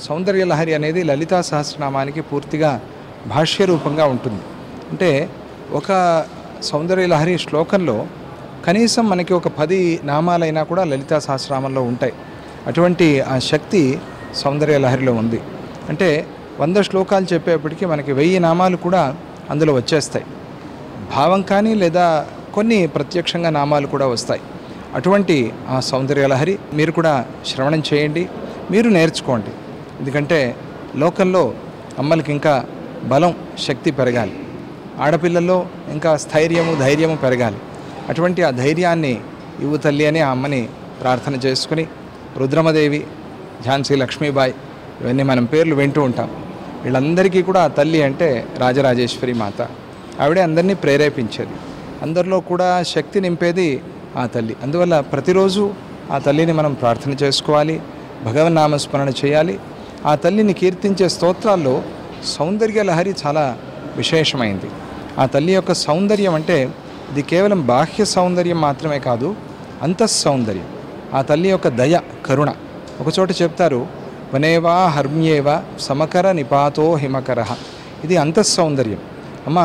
సౌందర్యలహరి అనేది లలితా సహస్రనామానికి పూర్తిగా భాష్య రూపంగా ఉంటుంది. అంటే ఒక సౌందర్యలహరి శ్లోకంలో కనీసం మనకి ఒక 10 నామాలైనా కూడా లలితా సహస్రనామంలో ఉంటాయి. అటువంటి ఆ శక్తి సౌందర్యలహరిలో ఉంది. అంటే 100 శ్లోకాలు చెప్పేప్పటికీ మనకి 1000 నామాలు కూడా అందులో వచ్చేస్తాయి. భావం కానీ లేదా కొన్ని ప్రత్యక్షంగా నామాలు కూడా వస్తాయి. అటువంటి ఆ సౌందర్యలహరి మీరు కూడా శ్రవణం చేయండి, మీరు నేర్చుకోండి. ఎందుకంటే లోకంలో అమ్మలకి ఇంకా బలం, శక్తి పెరగాలి, ఆడపిల్లల్లో ఇంకా స్థైర్యము, ధైర్యము పెరగాలి. అటువంటి ఆ ధైర్యాన్ని ఇవ్వు తల్లి అని ఆ అమ్మని ప్రార్థన చేసుకుని, రుద్రమదేవి, ఝాన్సీ లక్ష్మీబాయి, ఇవన్నీ మనం పేర్లు వింటూ ఉంటాం. వీళ్ళందరికీ కూడా ఆ తల్లి అంటే రాజరాజేశ్వరి మాత. ఆవిడే అందరినీ ప్రేరేపించేది, అందరిలో కూడా శక్తి నింపేది ఆ తల్లి. అందువల్ల ప్రతిరోజు ఆ తల్లిని మనం ప్రార్థన చేసుకోవాలి, భగవన్నామస్మరణ చేయాలి. ఆ తల్లిని కీర్తించే స్తోత్రాల్లో సౌందర్యలహరి చాలా విశేషమైంది. ఆ తల్లి యొక్క సౌందర్యం అంటే ఇది కేవలం బాహ్య సౌందర్యం మాత్రమే కాదు, అంతఃసౌందర్యం. ఆ తల్లి యొక్క దయ, కరుణ. ఒకచోట చెప్తారు, వనేవా హర్మ్యేవా సమకర నిపాతో హిమకర. ఇది అంతఃసౌందర్యం. అమ్మ,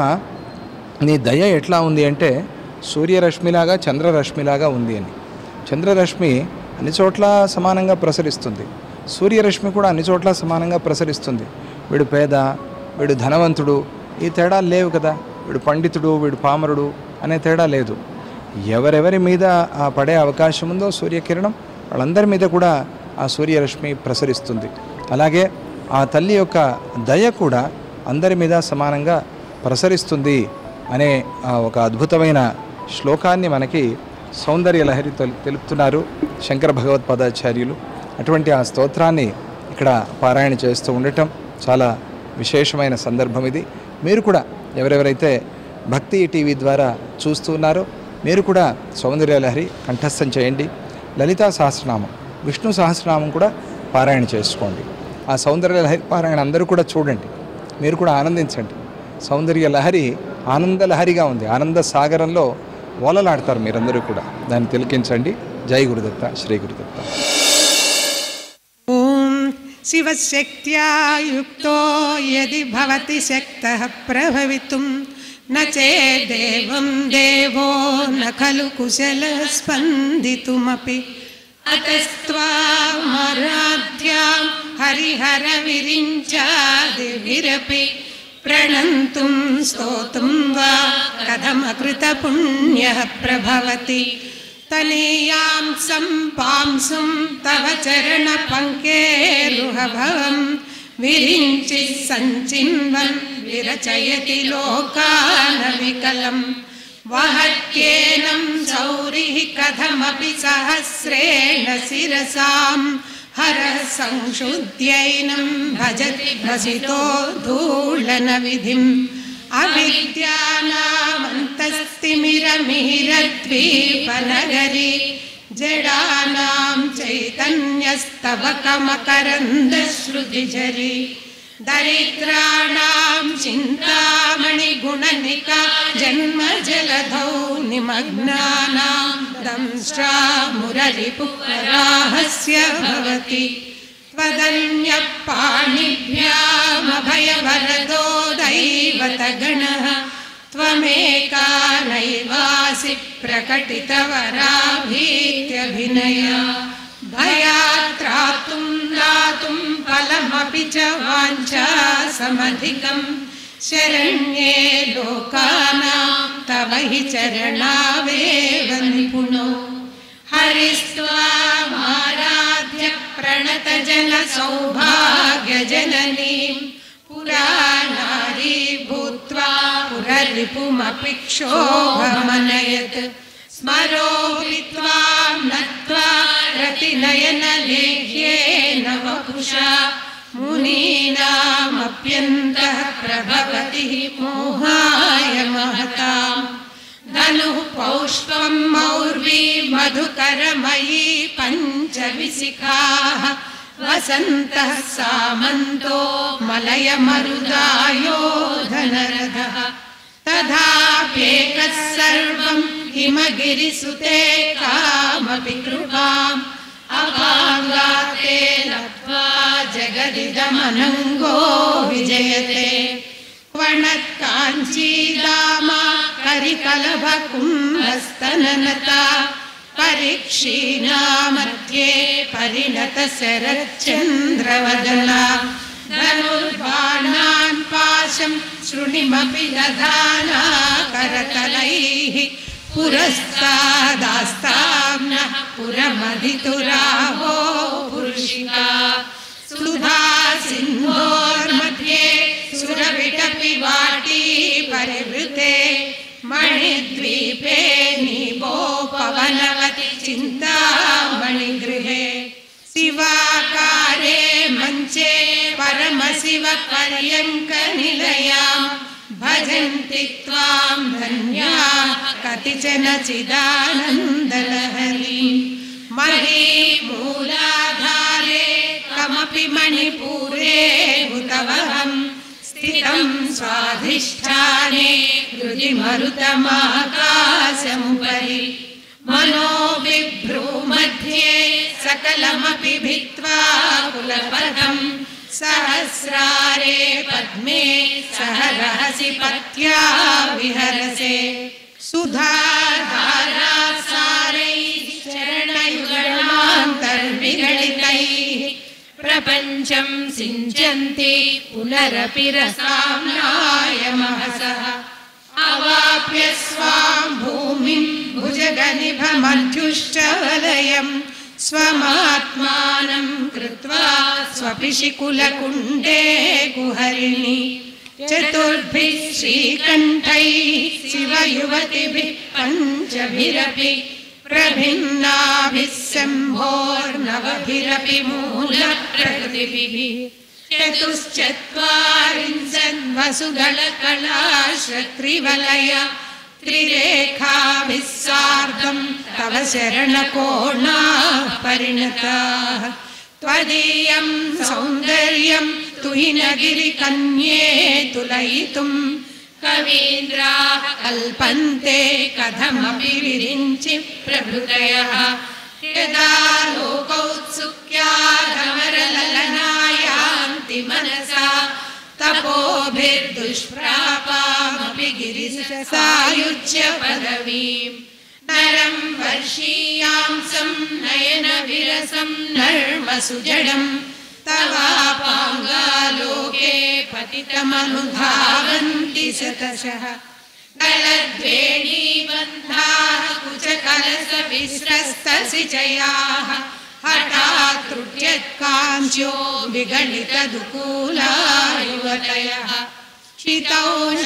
నీ దయ ఎట్లా ఉంది అంటే సూర్యరశ్మిలాగా, చంద్రరశ్మిలాగా ఉంది అని. చంద్రరశ్మి అన్ని చోట్ల సమానంగా ప్రసరిస్తుంది, సూర్యరశ్మి కూడా అన్ని చోట్ల సమానంగా ప్రసరిస్తుంది. వీడు పేద, వీడు ధనవంతుడు, ఈ తేడాలు లేవు కదా. వీడు పండితుడు, వీడు పామరుడు అనే తేడా లేదు. ఎవరెవరి మీద ఆ పడే అవకాశం ఉందో సూర్యకిరణం, వాళ్ళందరి మీద కూడా ఆ సూర్యరశ్మి ప్రసరిస్తుంది. అలాగే ఆ తల్లి యొక్క దయ కూడా అందరి మీద సమానంగా ప్రసరిస్తుంది అనే ఒక అద్భుతమైన శ్లోకాన్ని మనకి సౌందర్యలహరి తెలుపుతున్నారు శంకర భగవత్పాదాచార్యులు. అటువంటి ఆ స్తోత్రాన్ని ఇక్కడ పారాయణ చేస్తూ ఉండటం చాలా విశేషమైన సందర్భం ఇది. మీరు కూడా ఎవరెవరైతే భక్తి టీవీ ద్వారా చూస్తూ ఉన్నారో మీరు కూడా సౌందర్యలహరి కంఠస్థం చేయండి. లలితా సహస్రనామం, విష్ణు సహస్రనామం కూడా పారాయణ చేసుకోండి. ఆ సౌందర్యలహరి పారాయణ అందరూ కూడా చూడండి, మీరు కూడా ఆనందించండి. సౌందర్యలహరి ఆనందలహరిగా ఉంది, ఆనంద సాగరంలో ఓలలాడతారు మీరందరూ కూడా. దాన్ని తిలకించండి. జై గురుదత్త, శ్రీ గురుదత్త. ఓం శివశక్త్యా యుక్తో యది భవతి శక్తః ప్రభవితుం న చేదేవం దేవో న ఖలు కుశలః స్పందితుమపి అతస్త్వామరాధ్యాం హరిహర విరించాదివిరపి ప్రణంతుం స్తోతుం వా కథమకృత పుణ్యః ప్రభవతి తనీయాం సంపాంసుం తవ చరణ పంకేరుహభవం విరించి సంచిన్వన్ విరచయతి లోకాన వికలం వహత్యేనం సౌరిః కథమపి సహస్రేణ శిరసాం హరః సంశుద్ధ్యైనం భజతి భసితో ధూళన విధిం అవిద్యానామంతస్తిమిరమిహిరద్వీపనగరీ జడానాం చైతన్యస్తవకమకరందశ్రుతిఝరీ దరిద్రాణాం చింతామణిగుణనికా జన్మజలధౌ నిమగ్నానాం దంష్ట్రా మురరిపువరాహస్య భవతి త్వదన్యః పాణిభ్యామభయవరదో దైవతగణః త్వమేకా నైవాసి ప్రకటితవరాభీత్యభినయా భయాత్రాతుం దాతుం ఫలమపి చ వాంఛాసమధికం శరణ్యే లోకానాం తవ హి చరణావేవ నిపుణో హరిస్త్వామారాధ్య ప్రణతజన సౌభాగ్యజననీం పురాణారీ భూత్వా పురరిపుమపి క్షోభమనయత్ స్మరోపి త్వాం నత్వా రతినయనలేఖ్యేన వపుషా మునీనామప్యంతః ప్రభవతి మోహాయ మహతాం ధనుః పౌష్పం మౌర్వీ మధుకరమయీ పంచవిశిఖాః వసంతః సామంతో మలయమరుదాయో ధనరథः తథాప్యేకः సర్వం హిమగిరిసుతే కామపి కృపాం अपाङ्गाते लब्ध्वा जगदिदमनङ्गो विजयते वणत्काञ्चीदामा करिकलभकुम्भस्तननता परिक्षीणा मध्ये परिणतशरच्चन्द्रवदना धनुर्बाणान् पाशं शृणिमपि दधाना करतलैः पुरस्तादास्तां नः पुरमधितुरावो पुरुषिका सुधा सिन्धोर्मध्ये सुरविटपि वाटी परिवृते मणिद्वीपे निबोपवनवति चिन्तामणिगृहे शिवाकारे मञ्चे परमशिवपर्यङ्कनिलयां भजन्ति त्वां धन्याः कतिचन चिदानन्दलहरीं महीमूलाधारे कमपि मणिपुरे हुतवहं स्थितं स्वाधिष्ठाने हृदि मरुतमाकाशमुपरि मनोविभ्रूमध्ये सकलमपि भित्त्वा कुलपथं सहस्रारे पद्मे सह रहसि पत्या विहरसे सुधाधारासारैः चरणयुगणान्तर्विगलितैः प्रपञ्चं सिञ्चन्ति पुनरपि रसाम्नाय महसः अवाप्य स्वां भूमिं भुजगनिभमध्युष्टवलयं स्वमात्मानं कृत्वा स्वपिशिकुलकुण्डे कुहरिणि चतुर्भिः श्रीकण्ठैः शिवयुवतिभिः पञ्चभिरपि प्रभिन्नाभिः शम्भोर्नवभिरपि मूलप्रकृतिभिः चतुश्चत्वारिंशद्वसुदलकलाश्रत्रिवलय त्रिरेखाभिः सार्धं तव शरणकोणाः परिणताः त्वदीयं सौन्दर्यं तुहिनगिरिकन्ये तुलयितुं कवीन्द्राः कल्पन्ते कथमपि विरिञ्चि प्रभृतयः यदा लोकौत्सुक्याधमरललनायान्ति मनसा तपोभिर्दुष्प्रापामपि गिरिसायुज्य पदवीं नरं वर्षीयांसं नयनविरसं नर्मसुजडं तवापाङ्गालोके पतितमनुधावन्ति शतशः गलद्वेणीबन्धाः कुचकलशविस्रस्तसिचयाः हठात् त्रुट्यत्काञ्च्यो विगलितदुकूला युवतयः क्षितौ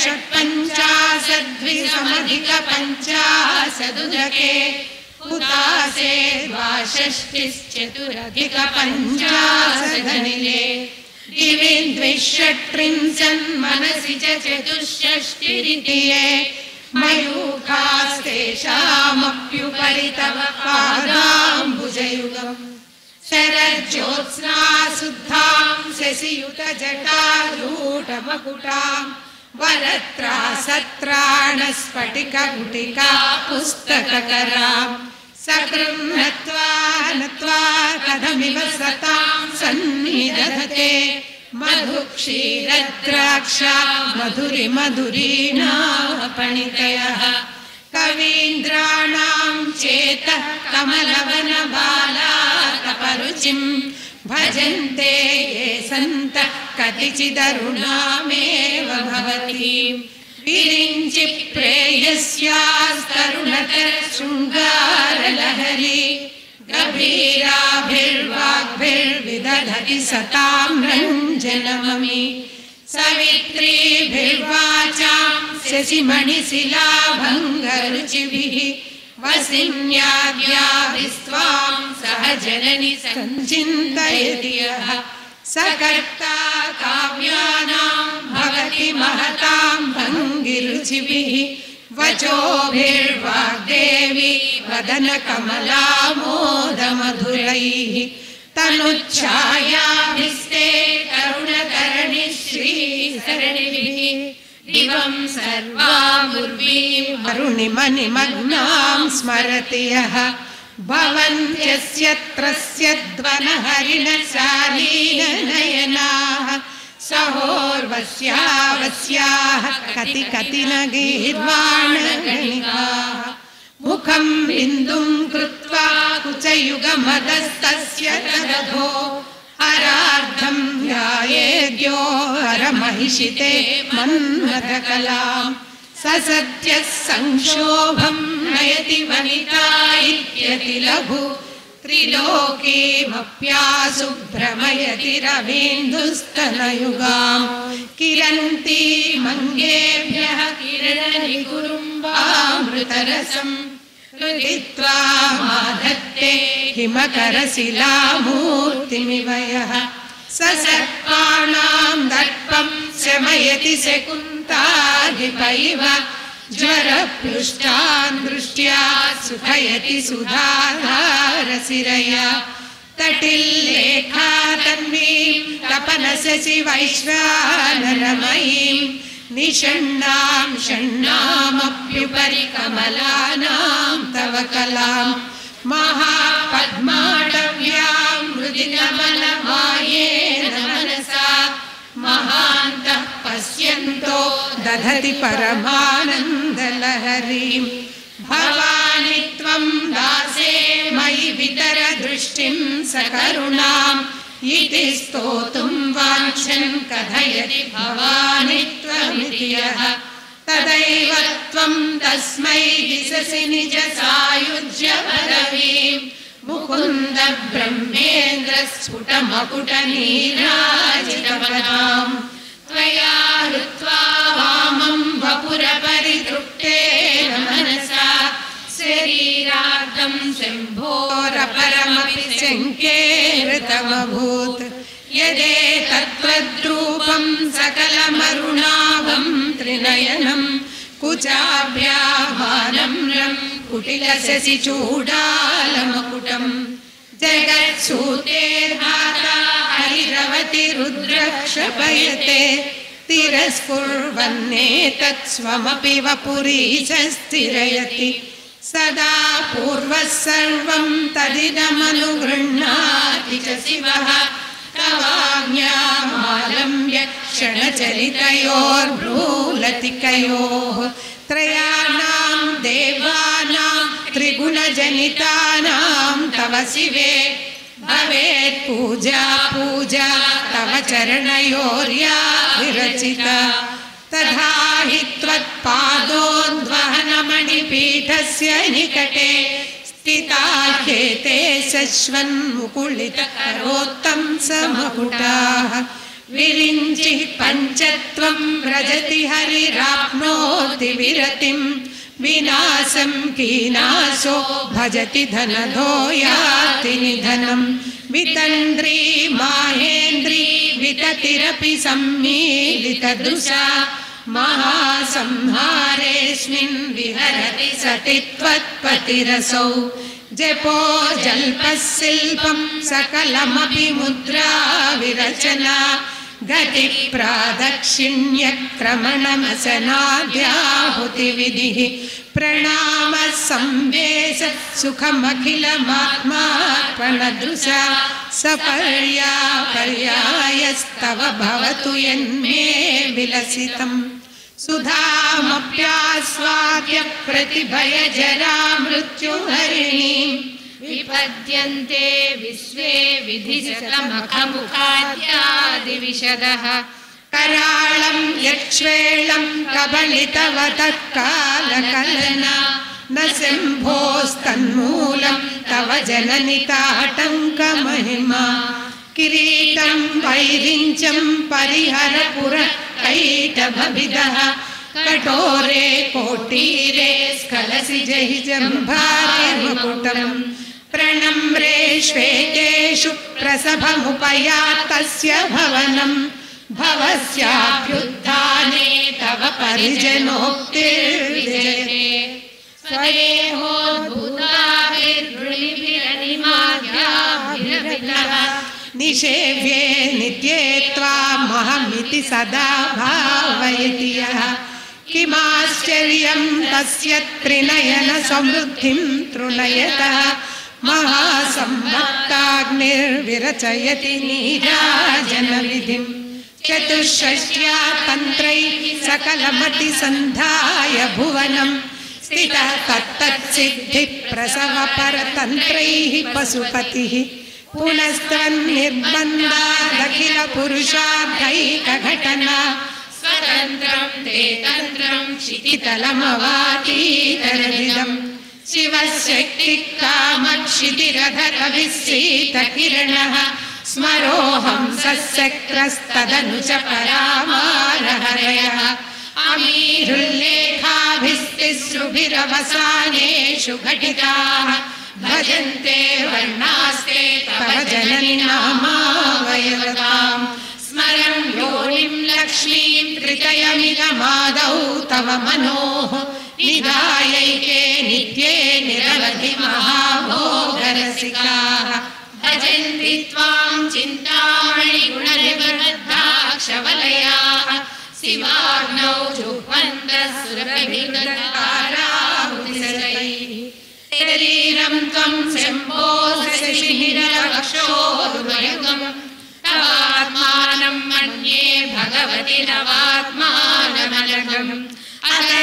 षट्पञ्चाशद्विसमधिकपञ्चाशदुदके हुतासे द्वाषष्टिश्चतुरधिकपञ्चाशदनिले दिवि द्विषट्त्रिंशन्मनसि च चतुष्षष्टिरिति ये मयूखास्तेषामप्युपरि तव पादाम्बुजयुगम् शरज्योत्स्ना शुद्धां शशियुतजटारूढमकुटां वरत्रासत्राणस्फटिकगुटिका पुस्तककरां सकृन्नत्वा नत्वा कथमिव सतां सन्निदधते मधुक्षीरद्राक्षा मधुरिमधुरीणापणितयः कवीन्द्राणां चेतः कमलवनबालाकपरुचिं भजन्ते ये सन्तः कतिचिदरुणामेव भवतीं विरिञ्चि प्रेयस्यास्तरुणतरशृङ्गारलहरी गभीराभिर्वाग्भिर्विदधति सतां रञ्जनममि सवित्रीभिर्वाचां शशिमणिशिलाभङ्गरुचिभिः वसिन्याद्याभिस्त्वां सह जननि सञ्चिन्तयति यः सकर्ता काव्यानां भवति महतां भङ्गिरुचिभिः वचोभिर्वाग्देवी वदनकमलामोदमधुरैः तनुच्छायाभिस्ते करुणकरणि श्रीसरणिभिः दिवं सर्वामुर्वीं वरुणिमनिमग्नां स्मरति यः भवन्त्यस्यत्रस्यध्वनहरिणशालीननयनाः सहोर्वस्यावस्याः कति कति न गीर्वाणगणिकाः मुखं बिन्दुं कृत्वा कुचयुगमदस्तस्य ददधो हरार्धं ध्यायेद्यो हरमहिषिते मन्मथकलाम् ससत्यः संक्षोभं नयति वनिता इत्यति लघु त्रिलोकीमप्यासु भ्रमयति रवीन्दुस्तनयुगाम् किरन्ती मङ्गेभ्यः किरणनिकुरुम्बामृतरसं हृदित्वा माधत्ते हिमकरशिलामूर्तिमिव यः ससर्पाणां दर्पं शमयति शकुन्ताधिप इव ज्वरप्लुष्टान् दृष्ट्या सुखयति सुधाधारशिरया तटिल्लेखा तन्वीं तपनशशि वैश्वानरमयीं निषण्णां षण्णामप्युपरि कमलानां तव कलां महापद्माटव्यां हृदि नमनमायेन मनसा महान्तः पश्यन्तो दधति परमानन्दलहरीं भवानि त्वं दासे मयि वितर दृष्टिं सकरुणाम् इति स्तोतुं वाञ्छन् कथयति भवानि त्वमिति यः तदैव त्वं तस्मै दिशसि निज सायुज्य पदवीं मुकुन्द ब्रह्मेन्द्र स्फुट मकुट नीराजितपदां त्वया हृत्वा वामं वपुर परितृप्तेन मनसा शरीरार्धं शम्भोरपरमपि शङ्केरतमभूत् यदेतत्त्वद्रूपं सकलमरुणाभं त्रिनयनं कुचाभ्याभानं कुटिलशशि चूडालमकुटं जगत्सूतेर्धाता हरिरवति रुद्रक्षपयते तिरस्कुर्वन्नेतत् स्वमपि वपुरीशस्थिरयति सदा पूर्वः सर्वं तदिदमनुगृह्णाति च शिवः तवाज्ञामालम्ब्य क्षणचलितयोर्भ्रूलतिकयोः त्रयाणां देवानां त्रिगुणजनितानां तव शिवे भवेत् पूजा पूजा तव चरणयोर्या विरचिता तथा हि त्वत्पादोद्वहनमणिपीठस्य निकटे स्थिता ह्येते शश्वन्मुकुलितकरोत्तं समकुटाः विरिञ्चिः पञ्चत्वं व्रजति हरिराप्नोति विरतिं विनाशं कीनाशो भजति धनधो याति निधनं वितन्द्री माहेन्द्री विततिरपि सम्मीलितदृशा महासंहारेऽस्मिन् विहरति सति त्वत्पतिरसौ जपो जल्पः शिल्पं सकलमपि मुद्रा विरचना गतिप्रादक्षिण्यक्रमणमसनाद्याहुतिविधिः प्रणामः संवेश सुखमखिलमात्मार्पणदृशा सपर्यापर्यायस्तव भवतु यन्मे विलसितम् सुधामप्यास्वाद्य प्रतिभयजरा मृत्युहरिणीं विपद्यन्ते विश्वे विधिशतमखमुखाद्यादिविशदः कराळं यक्ष्वेळं कबलितवतः कालकलना न शम्भोस्तन्मूलं तव जननिताटङ्कमहिमा किरीटं वैरिञ्चं परिहरपुर कैटभविदः कठोरे कोटीरे स्खलसि जहि जम्भारे मुकुटं प्रणम्रे श्वेतेषु प्रसभमुपयातस्य भवनं भवस्याभ्युत्थाने तव परिजनोक्तिर्विजयते स्वदेहोद्भूताभिर्वृणिभिरनिमाद्याभिरवितः निषेव्ये नित्ये त्वामहमिति सदा भावयति यः किमाश्चर्यं तस्य त्रिनयन समृद्धिं तृणयतः महासंभक्ताग्निर्विरचयति नीराजनविधिं चतुष्षष्ट्या तन्त्रैः सकलमतिसन्धाय भुवनं स्थितः तत्तत्सिद्धिप्रसवपरतन्त्रैः पशुपतिः पुनस्त्वन्निर्बन्धादखिलपुरुषार्थैकघटना स्वतन्त्रं ते तन्त्रं क्षितितलमवातीतरदिदं शिवशक्तिकामक्षितिरधरविस्सीतकिरणः स्मरोऽहं सस्यक्रस्तदनु च परामारहरयः अमीरुल्लेखाभिस्तिसृभिरवसानेषु घटिताः भजन्ते वर्णास्ते तव जननि नामावयवताम् स्मरं योनिं लक्ष्मीं त्रितयमिदमादौ तव मनोः निधायैके नित्ये निरवधि महाभोगरसिकाः भजन्ति त्वां चिन्तामणिगुणनिबद्धाक्षवलयाः शिवाग्नौ जुह्वन्तः सुरभिर्गताराहुतिसरैः शरीरं त्वं शम्भो शशिनिरवक्षोरुमयुगम् तवात्मानं मन्ये भगवति नवात्मानमनघम् अतः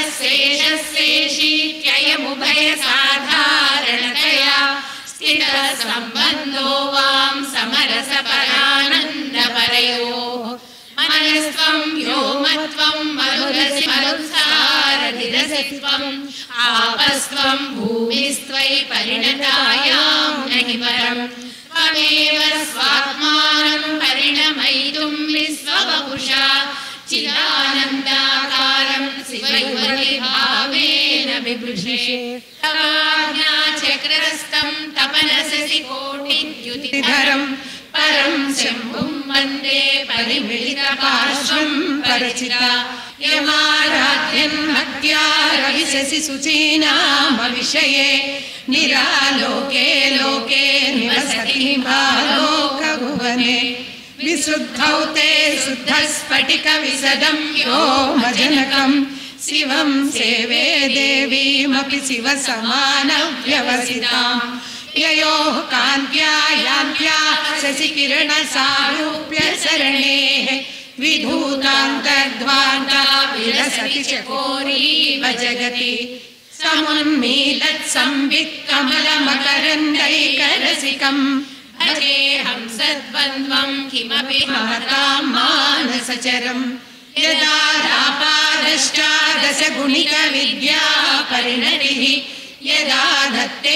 शेषशेषीत्ययमुभयसाधारणतया स्थितः सम्बन्धो वां समरसपरानन्दपरयोः मनस्त्वं व्योमत्वं मरुदसि मरुत्सारधिरसित्वम् आपस्त्वं भूमिस्त्वयि परिणतायां नहि परम् त्वमेव स्वात्मानं परिणमयितुं विश्ववपुषा चिदानन्दाकारं शिवयुवतिभावेन बिभृशे तवाज्ञाचक्रस्तं तपनसि कोटिद्युतिधरं परं शम्भुं वन्दे परिमिलितपार्श्वं परचिता यमाराध्यं भक्त्या रविशसि शुचीनामविषये निरालोके लोके निवसति भालोकभुवने विशुद्धौ ते शुद्धस्फटिकविशदं व्योमजनकं शिवं सेवे देवीमपि शिवसमानव्यवसिताम् ययोः कान्त्या यान्त्या शशिकिरणसारूप्य सरणेः विधूतान्तर्ध्वान्ता विलसति चकोरीव जगति समुन्मीलत्संवित्कमलमकरन्दैकरसिकम् भजेऽहं सद्वन्द्वं किमपि महतां मानसचरम् यदा रापादष्टादशगुणिकविद्यापरिणतिः यदा धत्ते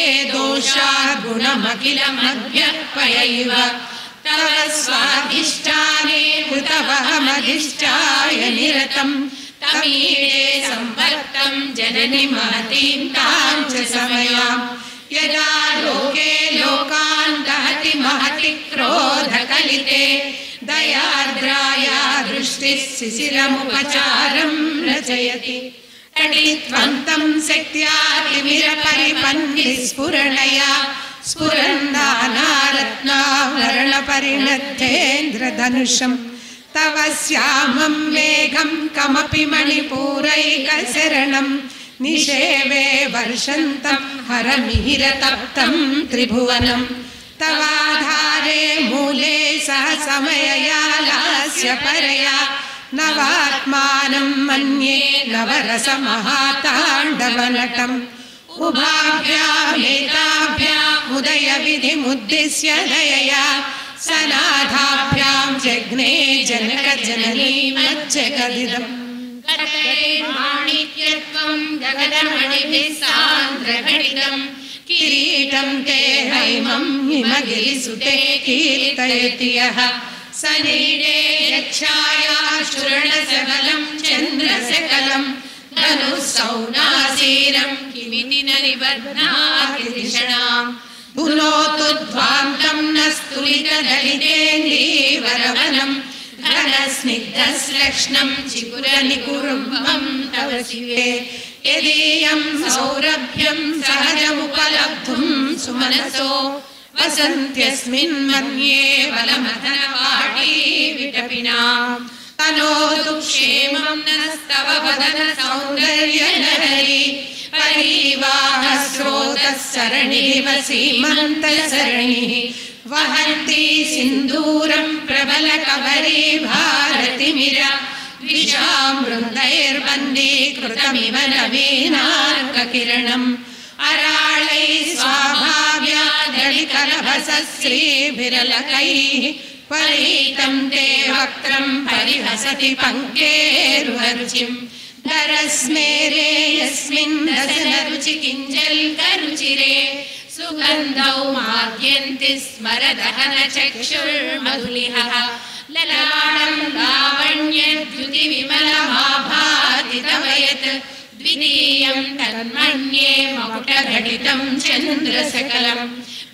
दोषाद्गुणमखिलमभ्यर्पयैव तव स्वाधिष्ठाने कृतवहमधिष्ठाय निरतं तमीडे संवर्तं जननि महतीं तां च समयाम् यदा लोके लोकान् दहति महति क्रोधकलिते दयार्द्राया दृष्टिः शिशिरमुपचारं रचयति तडित्वन्तं शक्त्यातिमिरपरिपन्निस्फुरणया स्फुरन्नानारत्नाभरणपरिणद्धेन्द्रधनुषं तव श्यामं मेघं कमपि मणिपूरैकशरणं निषेवे वर्षन्तं हरमिहिरतप्तं त्रिभुवनं तवाधारे मूले सह समयया लास्य परया नवात्मानं मन्ये नवरसमहाताण्डवनटम् उभाभ्यामेताभ्यामुदयविधिमुद्दिश्य दयया सनाथाभ्यां जग्ने जनकजननीमज्जगदिदम् माणिक्यत्वं गगनमणिभिः सान्द्रघटितं किरीटं ते हैमं हिमगिरिसुते कीर्तयति यः सनीडे यक्षायाश्चूर्णसकलं चन्द्रसकलं धनुःसौनासीरं किमिति न निबध्नाति तृष्णाम् पुनोतु ध्वान्तं न स्तुलितदलितेन्दीवरवनं घनस्निग्धश्लक्ष्णं चिकुरनिकुरुम्बं तव शिवे यदीयं सौरभ्यं सहजमुपलब्धुं सुमनसो वसन्त्यस्मिन् मन्ये बलमथनवाटी विटपिनाम् तनोतु क्षेमं नस्तव वदन सौन्दर्यलहरी परिवाहस्रोत सरणिव सीमन्तसरणिः वहन्ती सिन्दूरं प्रबलकबरी भारतिमिरा द्विषामृतैर्बन्दीकृतमिव नवीनार्ककिरणम् अराळैः स्वाभाव्यादलिकलभसश्रीभिरलकैः परीतं ते वक्त्रं परिहसति पङ्केरुहरुचिम् दरस्मेरे यस्मिन् दशनरुचिकिञ्जल्करुचिरे सुगन्धौ माद्यन्ति स्मरदहनचक्षुर्मधुलिहः ललाटं लावण्यद्युतिविमलमाभाति तव यत् द्वितीयं तन्मन्ये मकुटघटितं चन्द्रसकलम्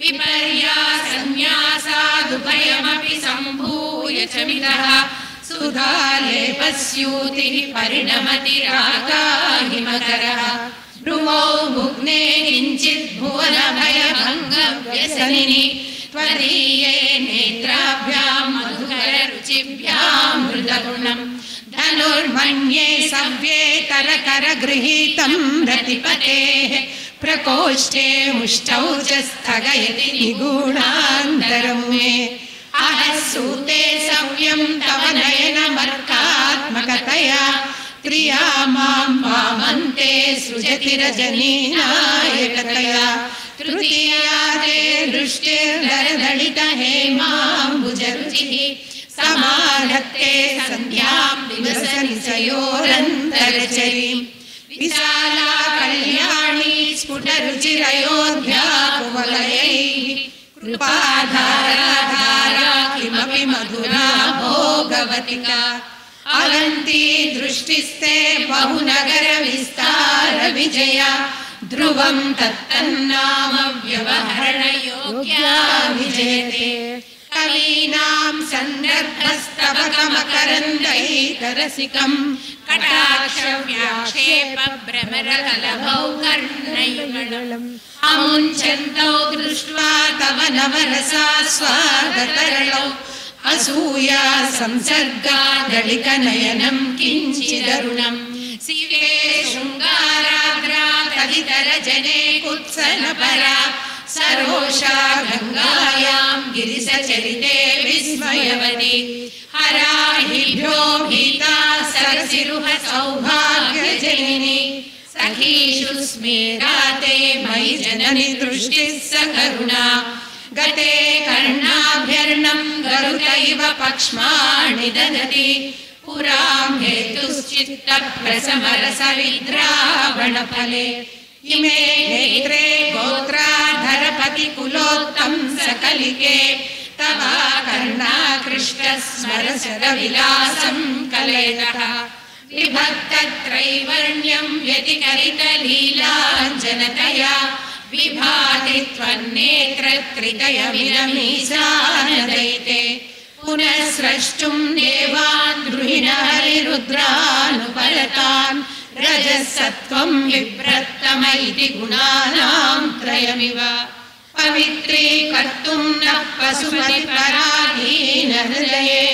विपर्यासन्न्यासादुभयमपि सम्भूय च मितः सुधालेपस्यूतिः परिणमति रागाहिमकरः भ्रुवौ भुग्ने किञ्चित् भुवनभयभङ्गव्यसनिनि त्वदीये नेत्राभ्यां मधुकररुचिभ्यां मृदगुणम् धनुर्मन्ये सव्येतरकरगृहीतं रतिपतेः प्रकोष्ठे मुष्टौ च स्थगयति निगूढान्तरं मे अहसूते सव्यं तव नयनमर्कात्मकतया क्रिया मां वामन्ते सृजति रजनीनायकतया तृतीया ते दृष्टिर्दरदलितहेमाम्बुजरुचिः समाधत्ते सन्ध्यां दिवसनिचयोरन्तरचरीं विशाला कल्याणी स्फुटरुचिरयोध्याकुवलयैः कृपाधारा किमपि मधुरा भोगवतिका अगन्ती दृष्टिस्ते बहुनगरविस्तार विजया ध्रुवं तत्तन्नाम व्यवहरणयोग्या विजयते कवीनां सन्दर्भस्तवकमकरन्दैकरसिकं कटाक्षव्याक्षेपभ्रमरकलभौ कर्णयुगलम् अमुञ्चन्तौ दृष्ट्वा तव नवरसास्वादतरलौ असूया संसर्गादलिकनयनं किञ्चिदरुणम् शिवे शृङ्गाराद्रा तदितरजने कुत्सनपरा सरोषा गङ्गायां गिरिसचरिते विस्मयवती हराहिभ्यो भीता सरसिरुह सौभाग्यजनिनी सखीषु स्मेराते मयि जननि दृष्टिः सकरुणा गते कर्णाभ्यर्णं गरुत इव पक्ष्माणि ददति पुरां हेतुश्चित्तप्रसमरसविद्रावणफले इमे नेत्रे गोत्राधरपतिकुलोत्तं सकलिके तवा कर्णाकृष्टस्मरसरविलासं कलेतः विभक्तत्रैवर्ण्यं व्यतिकरितलीलाञ्जनतया विभाति त्वन्नेत्रत्रितयमिरमीशानदैते पुनः स्रष्टुं देवान् द्रुहिणहरिरुद्रानुपरतान् रजसत्त्वं विभ्रत्तम इति गुणानां त्रयमिव पवित्रीकर्तुं नः पशुपतिपराधीनहृदये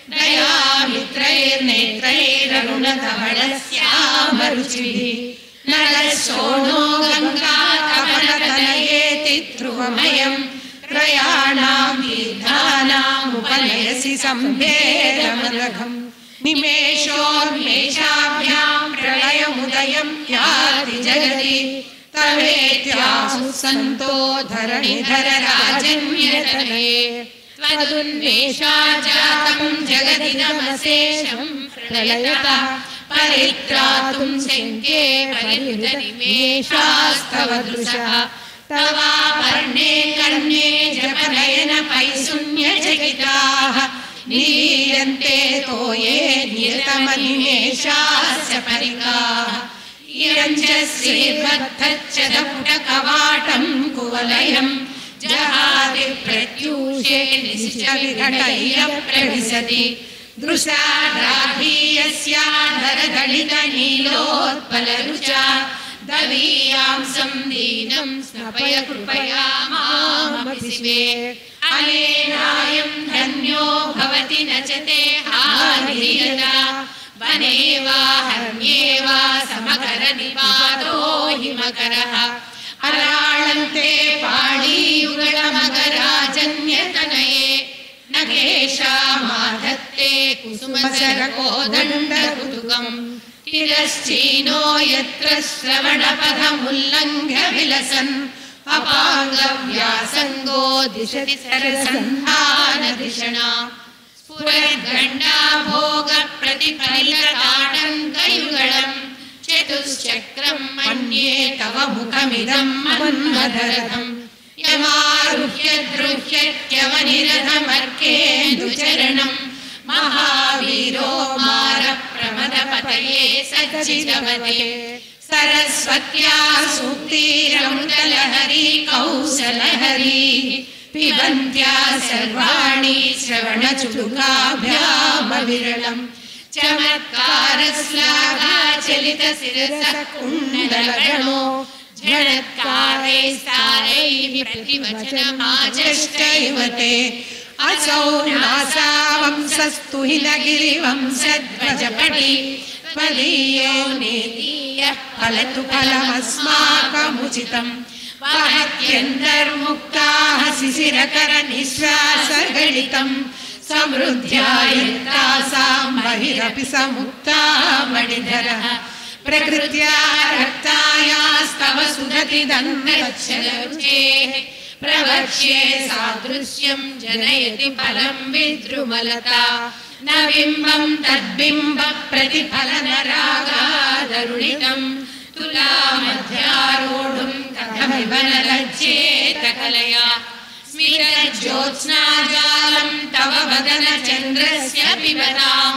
दयामित्रैर्नेत्रैररुणधवलस्यामरुचिभिः नरसोणो गङ्गाकमलतनयेति ध्रुवमयं त्रयाणां तीर्थानामुपनयसि सम्भेदमनघम् निमेषोन्मेषाभ्यां प्रलयमुदयं याति जगति तवेत्यासु सन्तो धरणिधर राजन्यतनये त्वदुन्मेषा जातं जगदिदमशेषं प्रलयतः परित्रातुं शङ्के परिहृतनिमेषास्तव दृशः तवापर्णे कर्णे जपनयन पैशून्यचकिताः नीयन्ते तोये नियतमनिमेषास्य परिकाः इरञ्च श्रीर्बद्धच्च दपुटकवाटं कुवलयं जहाति प्रत्यूषे निश्चविघटैरप्रविशति दृशाद्राहीयस्याधरदलितनीलोत्पलरुचा दवीयां संदीनं स्नपय कृपया मामपि शिवे अनेनायं धन्यो भवति न च ते हानियता वने वा हर्म्ये वा समकरनिपातो हिमकरः अराळं कुसुमसरकोदण्डकुतुकम् तिरश्चीनो यत्र श्रवणपथमुल्लङ्घ्य विलसन् अपाङ्गव्यासङ्गो दिशति सरसन्धानधिषणा स्फुरद्गण्डा भोगप्रतिफलितताडङ्कयुगळम् चतुश्चक्रम् मन्ये तव मुखमिदं मन्मथरथम् यमारुह्य द्रुह्यत्यवनिरथमर्केन्दुचरणम् महावीरो मारप्रमदपतये सच्चिदवते सरस्वत्या सूक्तिरमृतलहरी कौसलहरी पिबन्त्या सर्वाणि श्रवणचुलुकाभ्यामविरलम् चमत्कारश्लाघाचलितशिरसः कुण्डलगणो झणत्कारैस्तारैः प्रतिवचनमाचष्टैव ते असौ नासावंसस्तु हि नगिरिवंशध्वजपटी त्वदीयो नेतीयः फलतु फलमस्माकमुचितम् वहत्यन्तर्मुक्ताः शिशिरकरनिःश्वासगलितम् समृद्ध्यायन्तासां बहिरपि समुक्ता मणिधरः प्रकृत्या रक्तायास्तव सुधतिदन्नवत्सलरुचेः प्रवक्ष्ये सादृश्यं जनयति फलं विद्रुमलता न बिम्बं तद्बिम्ब प्रतिफलनरागादरुणितं तुलामध्यारोढुं कथमिव न लज्जेत कलया स्मितज्योत्स्नाजालं तव वदनचन्द्रस्य पिबतां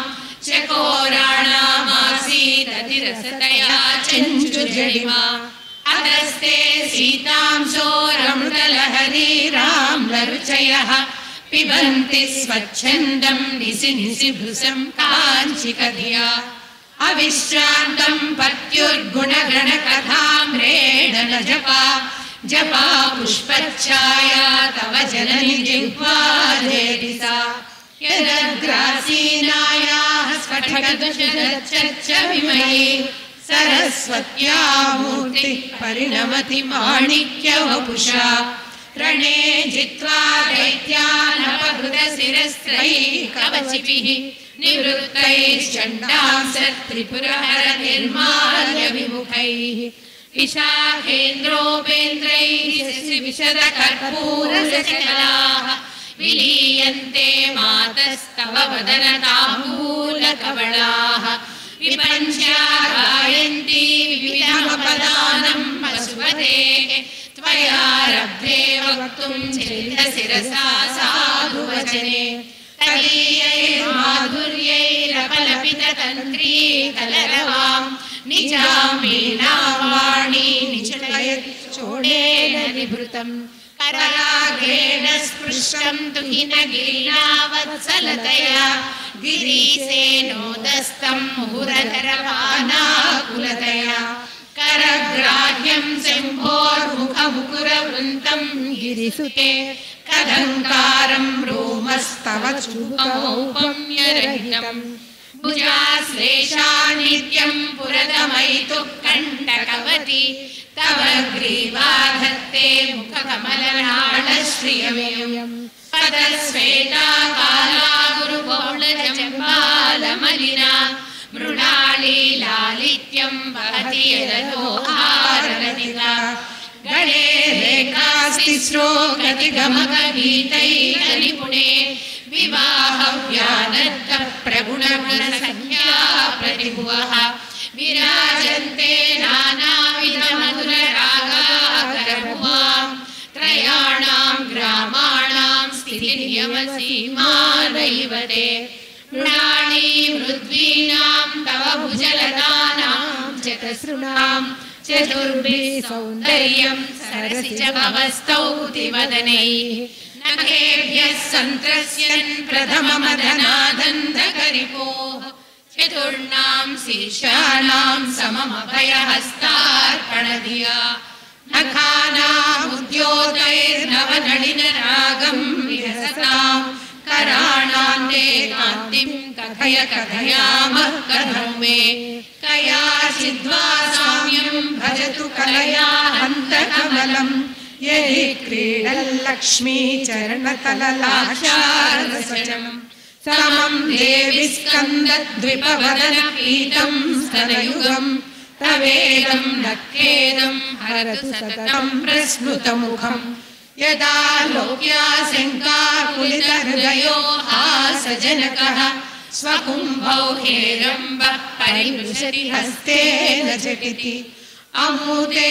चकोराणामासीदतिरसतया चञ्चुजडिमा अधस्ते सीतांशो रमृतलहरीराम्लरुचयः पिबन्ति स्वच्छन्दं निसि निसि भृशं काञ्चिकधिया अविश्रान्तं पत्युर्गुणगणकथाम्रेण न जपा जपा पुष्पच्छाया तव जननि जिह्वाजेरिसा यदग्रासीनायाः स्फटिकदुषदच्चच्च विमयी सरस्वत्या मूर्तिः परिणमति माणिक्यवपुषा रणे जित्वा दैत्यानपहृतशिरस्त्रैः निवृत्तैश्चण्डांसत्रिपुरहरनिर्माल्यविमुखैः विशाखेन्द्रोपेन्द्रैः विशदकर्पूरचलाः विलीयन्ते मातस्तव वदनताम्बूलकवलाः विपञ्च्या गायन्ती विविधमपदानं पशुपतेः त्वया रब्धे वक्तुं चलितशिरसा साधुवचने तदीयैर्माधुर्यैरपलपिततन्त्रीकलरवां निजां वीणावाणी निचलयति चोडेन निभृतम् कराग्रेण स्पृष्टं तु हि न गिरिणावत्सलतया गिरीशेनोदस्तं मुहुरधरवानाकुलतया करग्राह्यं शम्भोर्मुखमुकुरवृन्तं गिरिसुते कदङ्कारं रोमस्तव चुम्बमौपम्यरहितम् भुजाश्लेषा नित्यं पुरदमयितुः कण्टकवती तव ग्रीवाधत्ते मुखकमलनाळश्रियमेयम् पदस्वेता काला गुरुबौलजम्बालमलिना मृणाली लालित्यं वहति यदलोहारललिता गणे रेखास्तिस्रो गतिगमकगीतैकनिपुणे विवाहव्यानद्द प्रगुणगुणसंख्या प्रतिभुवः विराजन्ते नानाविधमधुररागाकरभुवां त्रयाणां ग्रामाणां स्थितिर्यमसीमानैव ते मृणाली मृद्वीनां तव भुजलतानां चतसृणां चतुर्भिः सौन्दर्यं सरसि च भवस्तौतिवदनैः नखेभ्यः सन्त्रस्यन् प्रथममदनादन्दकरिपोः चतुर्णां शीर्षाणां सममभयहस्तार्पणधिया नखानामुद्योतैर्नवनलिनरागं विहसतां कराणान्ते कान्तिं कथय कथयामः कथं मे कयाचिद्वा साम्यं भजतु कलया हन्तकमलं यदि क्रीडल्लक्ष्मी चरणतललाशारसजम् समं देवि स्कन्दद्विपवदन पीतं स्तनयुगं तवेदं नखेदं हरतु सततं प्रस्मृतमुखं यदा लोक्याशङ्काकुलितहृदयो हासजनकः स्वकुम्भौ हेरम्बः परिमृशति हस्तेन झटिति अमूते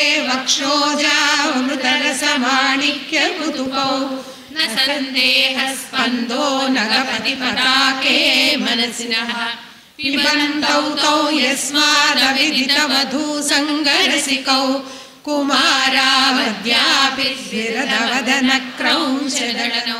वक्षोजामृतरसमाणिक्यकुतुकौ न सन्देहस्पन्दो नगपतिपताके मनसिनः पिबन्तौ तौ यस्मादविदितवधूसङ्गरसिकौ कुमारावद्यापि विरदवदनक्रौञ्चदळनौ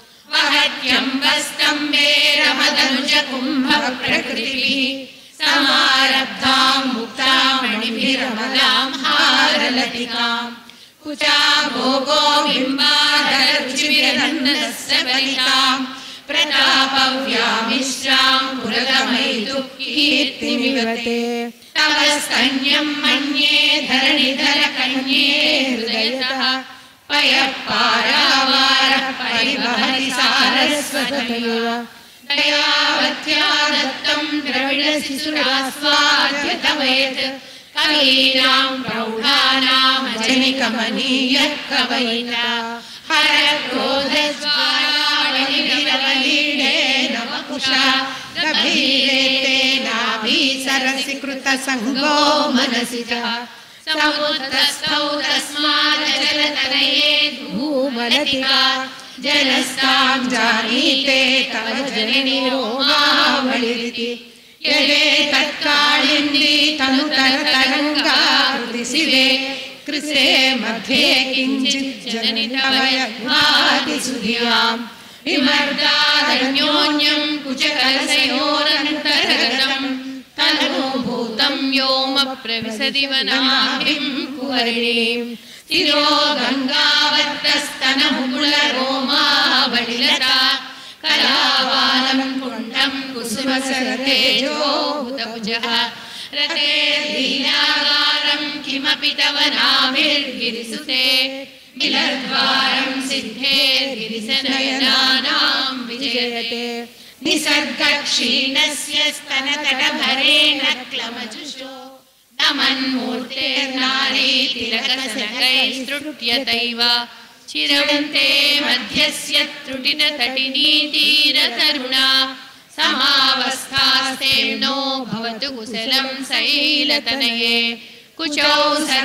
वहत्यम्बस्तम्बेरमदनुजकुम्भप्रकृतिभिः समारब्धां मुक्तामणिभिरमलां हारलतिकां कुचा भोगो बिम्बाधररुचिभिरनन्दस्सबलिकां प्रतापव्यामिश्रां पुरगमयितुः कीर्तिमिवते तव स्तन्यं मन्ये धरणिधरकन्ये हृदयतः पयः पारावारः परिवहति सारस्वतमेव दयावत्या दत्तं द्रविडशिशुरास्वाद्यतवेत् कवीनां प्रौढानामजनिकमनीयः कवयिता हरक्रोधज्वालावलिविरवलीडेन वपुषा गभीरे नाभीसरसि कृतसङ्गो मनसि च समुद्रस्थौ तस्मादचलतनये धूमलतिका जनस्तां जानीते तव जननी रोमावलिरिति यदे तत्कालिन्दी तनुतरतरङ्गाकृतिशिवे कृसे मध्ये किञ्चित् जननि तव यज्ञातिसुधियां विमर्दादन्योन्यं कुचकलशयोरन्तर्गतं तनुभूतं व्योमप्रविशति वनाभिं कुवर्णीं तिरो गङ्गावत्तस्तनमुकुलरोमावलिलता कलावालं कुण्डं कुसुमसरतेजोभूतभुजः रते लीलागारं किमपि तव नाभिर्गिरिसुते मिलद्वारं सिद्धेर्गिरिशनयनानां विजयते निसर्गक्षीणस्य स्तनतटभरेण क्लमजुषो नमन्मूर्तेर्नारी तिलकसनकैस्तृट्यतैव चिरन्ते मध्यस्य त्रुटिततटिनीतीरतरुणा समावस्थास्तेम्नो भवतु कुशलं शैलतनये कुचौ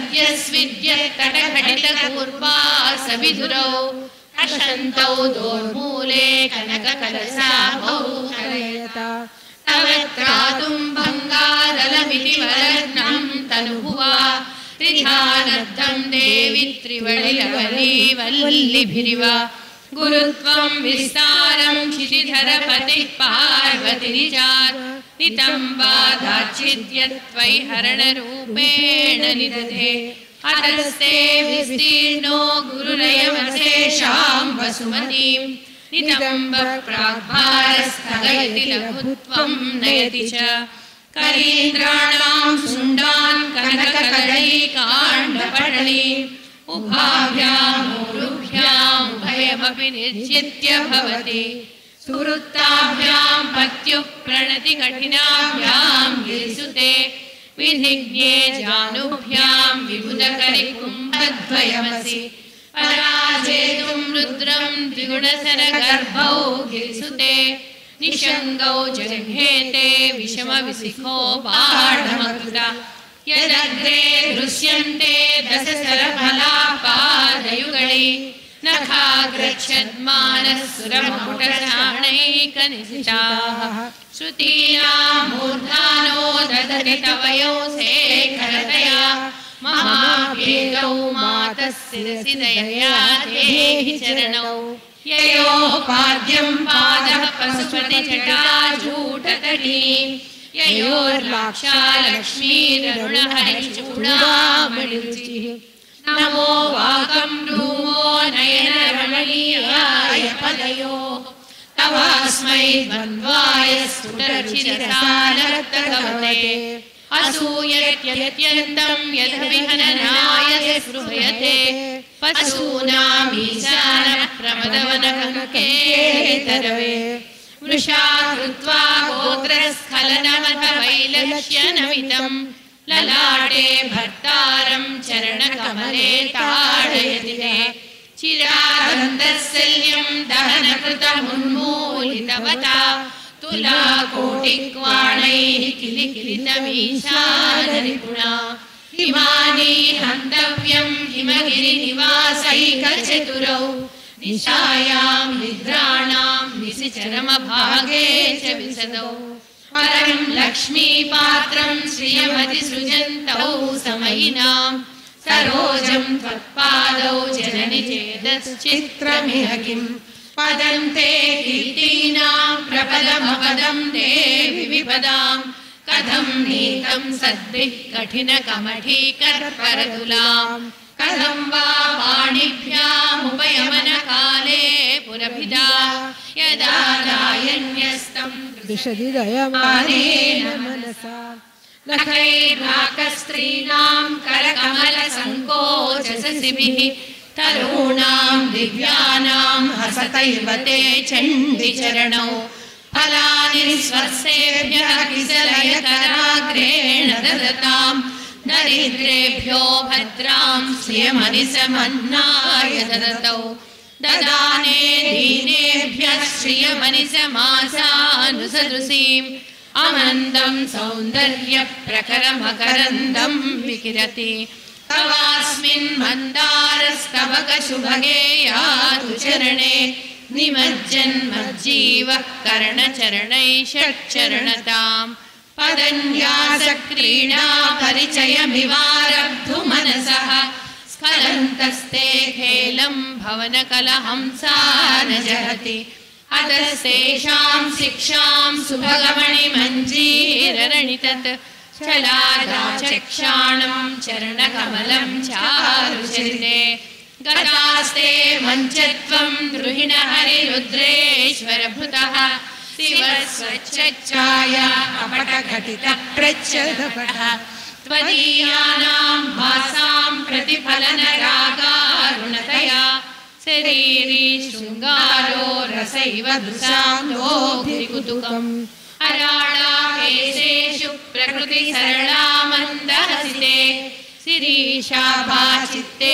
सद्यस्विद्यत्तटघटितकूर्वासविधुरौ हसन्तौ दोर्मूले कनककलशाभौ हरयता तव त्रातुं भङ्गादलमिति वरत्नं तनुभुवा त्रिधानद्धं देवि त्रिवळिलवलीवल्लिभिरिव गुरुत्वं विस्तारं क्षितिधरपतिः पार्वतीनिजात् नितम्बादाच्छिद्यत्वैहरणरूपेण निदधे अतस्ते विस्तीर्णो गुरुरयमशेषां वसुमतीं नितम्बप्राग्भारस्थगयति लघुत्वं नयति च करीन्द्राणां शुण्डान् कनककदलीकाण्डपटलीम् उभाभ्याम् उभयमपि निर्जित्य भवति सुवृत्ताभ्यां पत्युः प्रणति कठिनाभ्यां गिरिसुते विधिज्ञे जानुभ्यां विबुधकरिकुम्भद्वयमसि पराजेतुं रुद्रं द्विगुणसरगर्भौ गिरिसुते निशङ्गौ जघ्नेते विषमविशिखो बाणमकृता यदग्रे दृश्यन्ते दशसरफलापादयुगळे नखाग्रच्छद्मानः सुरमकुटशाणैकनिशिताः श्रुतीनां मूर्धानो ददति तवयो शेखरतया महाभेगौ मातः शिरसि दयया देहि चरणौ ययोः पाद्यं पादः पशुपतिजटाजूटतटीं ययोर्लाक्षा लक्ष्मीररुणहरिचूडामणिरुचिः नमो वाकं भ्रूमो नयनरमणीयाय पदयोः तवास्मै द्वन्द्वाय स्फुटरुचिरसानर्तकवते असूयत्यत्यन्तं यद्विहननाय स्पृहयते पशूनामीशानः प्रमदवनकङ्केतरवे वृषा कृत्वा गोत्रस्खलनमथ वैलक्ष्यनमितं ललाटे भर्तारं चरणकमले ताडयति ते चिरानन्दशल्यं दहनकृतमुन्मूलितवता तुलाकोटिक्वाणैः किलिकिलितमीशानरिपुणा हिमानि हन्तव्यं हिमगिरिनिवासैकचतुरौ निशायां निद्राणां निशिचरमभागे च विशदौ परं लक्ष्मीपात्रं श्रियमतिसृजन्तौ समयिनां सरोजं त्वत्पादौ जननि चेदश्चित्रमिह किं पदं ते कीर्तीनां प्रपदमपदं देवि विपदां कथं नीतं सद्भिः कठिनकमठीकर्परतुलां कथं वा वाणिभ्यामुपयमनकाले पुरभिदा यदा दायन्यस्तं विशदिदयमानेन मनसा नखैर्नाकस्त्रीणां करकमलसङ्कोचससिभिः तरूणां दिव्यानां हसतैव ते चण्डिचरणौ फलानि स्वस्येभ्यः किसलयकराग्रेण ददतां दरिद्रेभ्यो भद्रां श्रियमनिसमन्नाय ददतौ ददाने दीनेभ्यः श्रियमनिसमासानुसदृशीम् अमन्दं सौन्दर्यप्रकरमकरन्दं विकिरति तवास्मिन् मन्दारस्तवकशुभगे यातु चरणे निमज्जन्मज्जीवः करणचरणैः षट्चरणताम् पदन्यासक्रीडा परिचयमिवारब्धुमनसः स्खलन्तस्ते खेलं भवनकलहंसा न जहति अतस्तेषां शिक्षां सुभगमणिमञ्जीररणितत् चलादाचक्षाणं चरणकमलं चारुचरिते गतास्ते मञ्चत्वं द्रुहिणहरिरुद्रेश्वरभृतः शिवस्वच्छाया अपटघटितप्रच्छदपटः त्वदीयानां भासां प्रतिफलनरागारुणतया शरीरी शृङ्गारो रसैव दृशां लोभिकुतुकम् अराळाकेशेषु प्रकृतिसरला मन्दहसिते शिरीशाभाचित्ते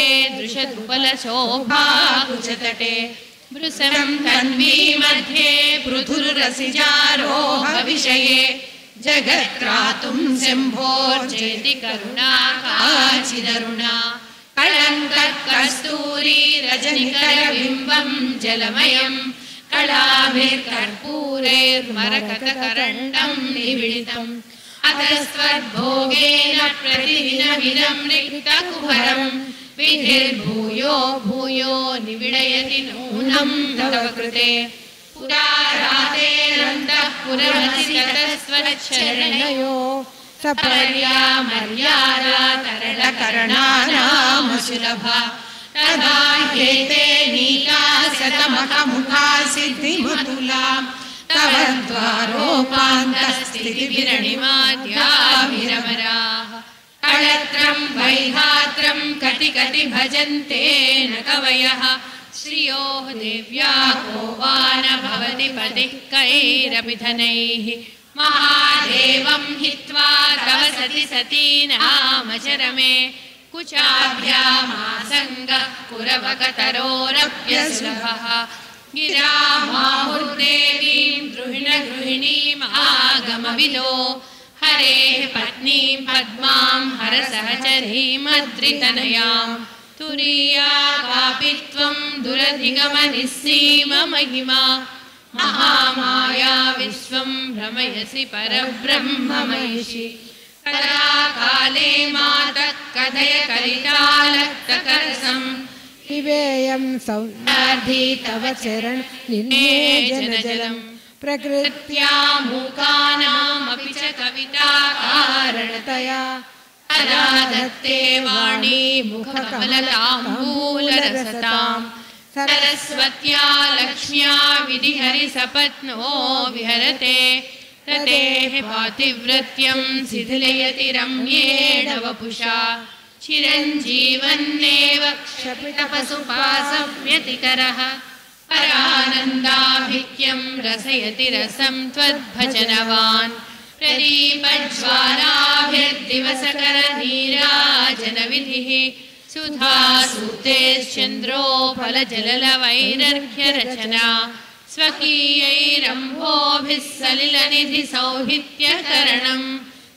दृशदुपलशोभाकुचतटे भृशं तन्वी मध्ये पृथुरसिजारोहविषये जगत्त्रातुं शम्भोर्चेति करुणा काचिदरुणा कलङ्ककस्तूरी रजनिकरबिम्बं जलमयं कलाभिर्कर्पूरैर्मरकतकरण्डं निविडितम् अतस्त्वद्भोगेन प्रतिदिनमिदं रिक्तकुहरं विधिर्भूयो भूयो निविडयति नूनं तव कृते पुरा रातेरन्तः पुरमसिगतस्त्वच्छरणयो सपर्या मर्यादा तरलकरणानामसुलभा तदा ह्येते नीला शतमखमुखा सिद्धिमतुला तव द्वारोपान्तस्थितिभिरणिमाद्याभिरमराः कळत्रं वैहात्रं कटिकटि भजन्ते न कवयः श्रियो देव्या को वा न भवति पतिः कैरपिधनैः महादेवं हित्वा तव सति सतीनामचरमे कुचाभ्यामासङ्गः कुरवकतरोरप्यसुलभः गिरामाहुर्देवीं गृहिणीमागमविदो हरेः पत्नीं पद्मां हरसहचरीमद्रितनयां तुरीया कापि त्वं दुरधिगमनिस्सीममहिमा महामाया विश्वं भ्रमयसि परब्रह्ममहिषि कदा काले मातः कथय कलितालक्तकरसं पिबेयं सौन्दार्धी तव चरण निन्नेजनजलं प्रकृत्या मूकानामपि च कविता कारणतया तदा दत्ते वाणी मुखकमलताम्बूलरसतां सरस्वत्या लक्ष्म्या विधिहरिसपत्नो विहरते रतेः पातिव्रत्यं शिथिलयति रम्येण वपुषा चिरञ्जीवन्नेव क्षपितपशुपासव्यतिकरः परानन्दाभिक्यं रसयति रसं त्वद्भजनवान् प्रदीपज्वालाभिर्दिवसकरनीराजनविधिः सुधासूक्तेश्चन्द्रो फलजललवैरर्घ्यरचना स्वकीयैरम्भोभिः सलिलनिधिसौहित्यकरणम्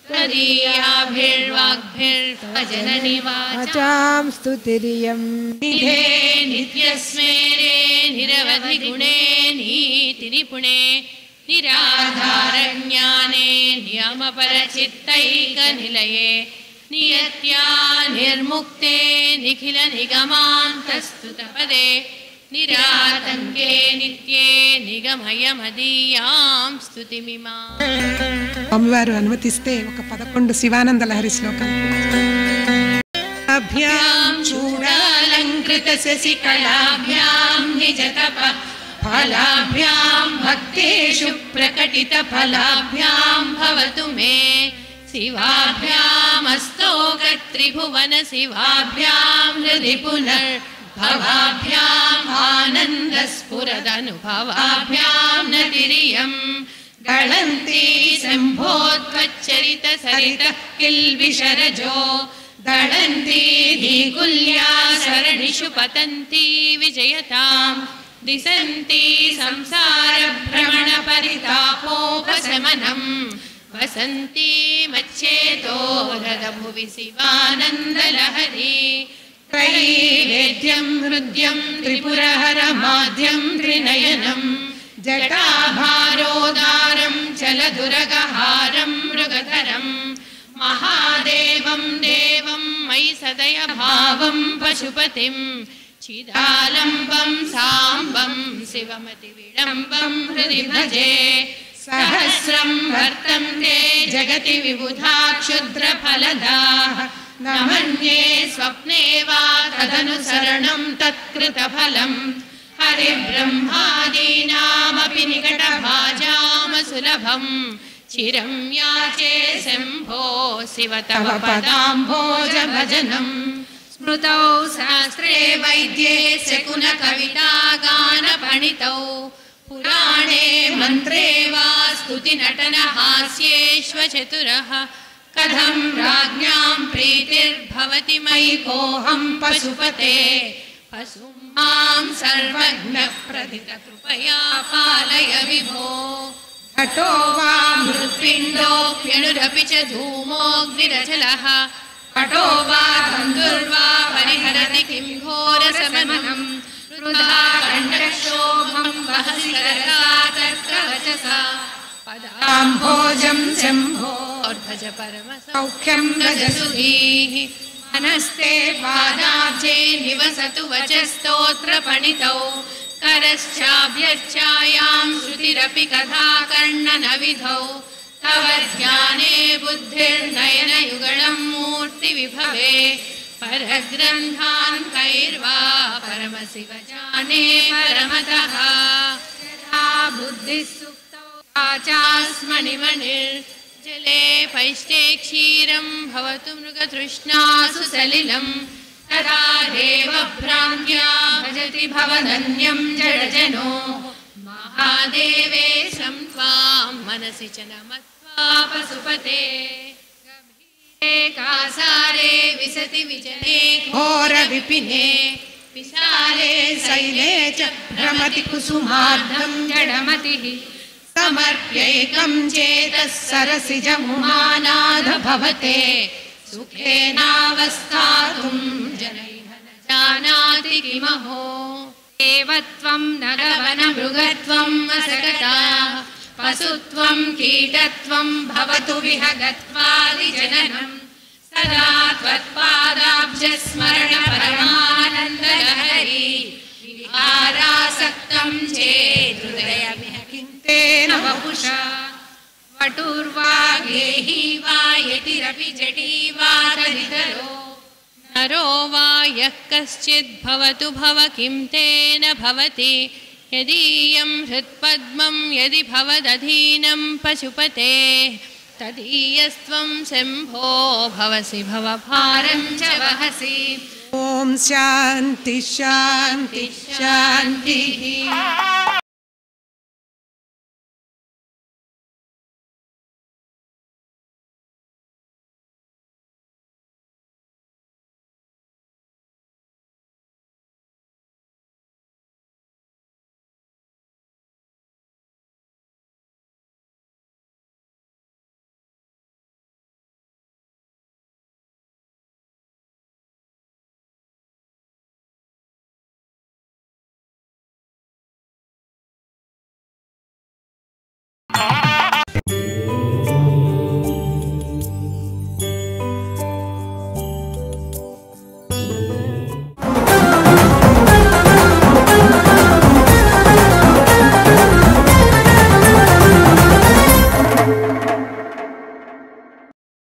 त्वदीयाभिर्वाग्भिर्जननि वाचा वाचां स्तुतिरियं निधे नित्यस्मेरे निरवधिगुणे नीतिनिपुणे निराधारज्ञाने नियमपरचित्तैकनिलये नियत्या निर्मुक्ते निखिलनिगमान्तस्तुतपदे निरातङ्के नित्ये निगमय मदीयां स्तुतिमिमाम्. అమ్మవారు అనుమతిస్తే ఒక 11 శివానంద లహరి శ్లోకం. अभ्यां चूडालङ्कृत शशिकलाभ्यां निजतप फलाभ्यां भक्तेषु प्रकटित फलाभ्यां भवतु मे शिवाभ्यामस्तोकत्रिभुवन शिवाभ्यां हृदि पुनर्भवाभ्याम् आनन्दस्फुरदनुभवाभ्यां नतिरियम् गळन्ति शम्भोत्वच्चरित सरित किल्बिषरजो दळन्ति धीकुल्या सरणिषु पतन्ति विजयताम् दिशन्ति संसारभ्रमणपरितापोपशमनम् वसन्ति मच्चेतो हृदभुवि शिवानन्दलहरी त्रैवेद्यं हृद्यं त्रिपुरहरमाद्यं त्रिनयनम् जटाभारोदारं चलदुरगहारं मृगधरं महादेवं देवं मयि सदय भावं पशुपतिं चिदालम्बं साम्बं शिवमतिविडम्बं हृदि भजे सहस्रं वर्तन्ते जगति विबुधा क्षुद्रफलदाः न मन्ये स्वप्ने वा तदनुसरणं तत्कृतफलम् हरिब्रह्मादीनामपि निकटभाजामसुलभम् चिरं याचे शम्भो शिव तव पदाम्भोजभजनम् स्मृतौ शास्त्रे वैद्ये शकुनकवितागानपणितौ पुराणे मन्त्रे वा स्तुतिनटनहास्येष्वचतुरः कथं राज्ञां प्रीतिर्भवति मयि कोऽहं पशुपते पशुं मां सर्वज्ञप्रथितकृपया पालय विभो घटो वा मृत्पिण्डोऽप्यणुरपि च धूमोऽग्निरचलः घटो वा बन्धुर्वा परिहरति किं घोरसमनम् वृथा कण्ठक्षोभं वहसि करकातर्कवचसा पदाम्भोजं शम्भोर्भज परमसौख्यं गजसुधीः मनस्ते पादाब्जे निवसतु वचस्तोत्रपणितौ करश्चाभ्यर्चायां श्रुतिरपि कथा कर्णनविधौ तव ध्याने बुद्धिर्नयनयुगलं मूर्तिविभवे परग्रन्थान् कैर्वा परमशिव जाने परमतः यदा बुद्धिः सुप्तौ वाचास्मणिमणिर्जले पैष्टे क्षीरं भवतु मृगतृष्णासु सलिलम् तदा देवभ्रान्त्या भजति भवदन्यं जडजनो महादेवेशं त्वां मनसि च नमत्वा पशुपते गभीरे कासारे विशति विजने घोरविपिने विशाले शैले च भ्रमति कुसुमार्धं जडमतिः समर्प्यैकं चेतः सरसिजमुमानाथ भवते सुखेनावस्थातुं जनैः न जानाति किमहो देवत्वं नरवनमृगत्वं असकटा पशुत्वं कीटत्वं भवतु विहगत्वादिजननं सदा त्वत्पादाब्जस्मरण परमानन्दलहरी विहारासक्तं चेत् हृदयमिह किं तेन वपुषा वटुर्वा गेही वा यतिरपि जटी वा तदितरो नरो वा यः कश्चिद् भवतु भव किं तेन भवति यदीयं हृत्पद्मं यदि भवदधीनं पशुपते तदीयस्त्वं शम्भो भवसि भवभारं च वहसि ఓం శాంతి శాంతి శాంతి.